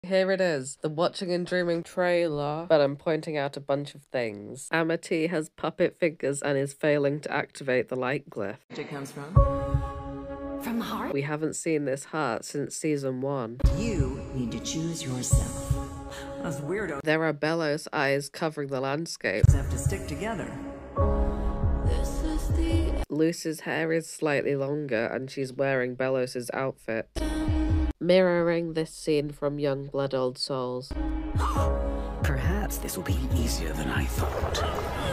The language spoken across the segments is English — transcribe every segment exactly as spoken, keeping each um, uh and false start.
Here it is, the Watching and Dreaming trailer, but I'm pointing out a bunch of things. Amity has puppet fingers and is failing to activate the light glyph. It comes from? From the heart? We haven't seen this heart since season one. You need to choose yourself. Us weirdos There are Bellows' eyes covering the landscape. have to stick together. This is the Lucy's hair is slightly longer and she's wearing Bellows' outfit, mirroring this scene from Young Blood Old Souls. Perhaps this will be easier than I thought.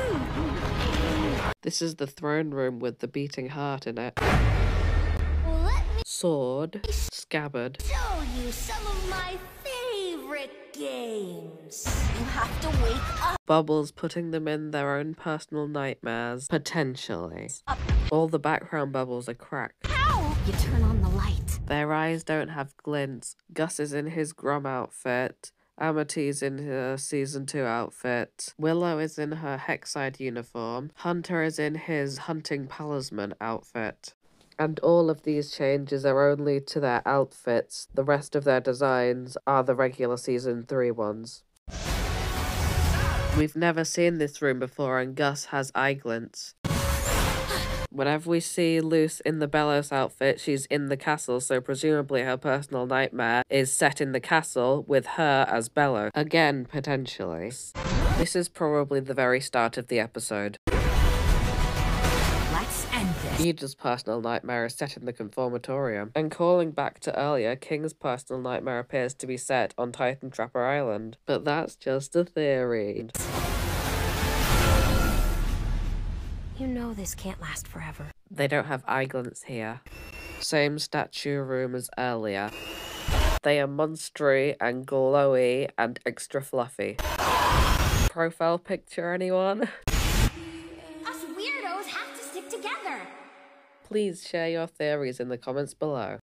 This is the throne room with the beating heart in it. Let me Sword, scabbard. show you some of my favorite games. You have to wake up. Bubbles putting them in their own personal nightmares, potentially. All the background bubbles are cracked. Ow! You turn on the light. Their eyes don't have glints. Gus is in his Grom outfit. Amity's in her season two outfit. Willow is in her Hexside uniform. Hunter is in his Hunting Palisman outfit. And all of these changes are only to their outfits. The rest of their designs are the regular season three ones. We've never seen this room before and Gus has eye glints. Whenever we see Luce in the Bellows outfit, she's in the castle, so presumably her personal nightmare is set in the castle with her as Bellows. Again, potentially. This is probably the very start of the episode. Let's end this. Ida's personal nightmare is set in the Conformatorium. And calling back to earlier, King's personal nightmare appears to be set on Titan Trapper Island. But that's just a theory. You know this can't last forever. They don't have eye glints here. Same statue room as earlier. They are monstery and glowy and extra fluffy. Profile picture, anyone? Us weirdos have to stick together. Please share your theories in the comments below.